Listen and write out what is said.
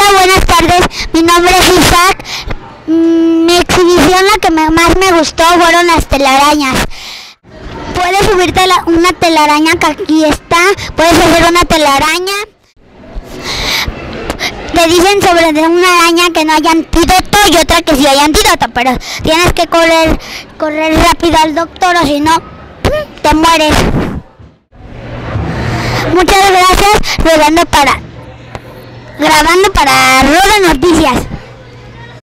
Hola, buenas tardes. Mi nombre es Isaac. Mi exhibición, la que más me gustó fueron las telarañas. Puedes subirte una telaraña que aquí está. Puedes hacer una telaraña. Te dicen sobre de una araña que no hay antídoto y otra que sí hay antídoto, pero tienes que correr rápido al doctor o si no, te mueres. Muchas gracias, grabando para Roda Noticias.